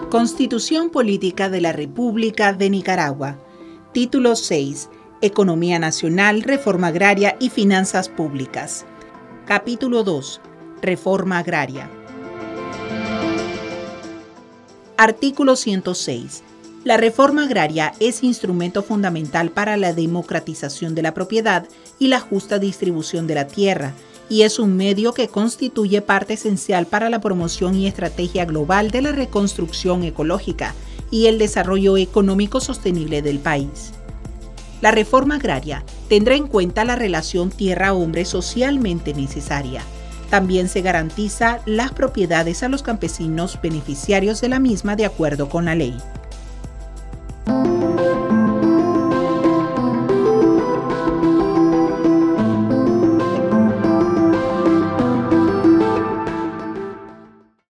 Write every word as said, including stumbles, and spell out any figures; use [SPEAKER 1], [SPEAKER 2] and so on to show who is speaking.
[SPEAKER 1] Constitución Política de la República de Nicaragua. Título seis. Economía Nacional, Reforma Agraria y Finanzas Públicas. Capítulo dos. Reforma Agraria. Artículo ciento seis. La reforma agraria es instrumento fundamental para la democratización de la propiedad y la justa distribución de la tierra, y es un medio que constituye parte esencial para la promoción y estrategia global de la reconstrucción ecológica y el desarrollo económico sostenible del país. La reforma agraria tendrá en cuenta la relación tierra-hombre socialmente necesaria. También se garantiza las propiedades a los campesinos beneficiarios de la misma de acuerdo con la ley.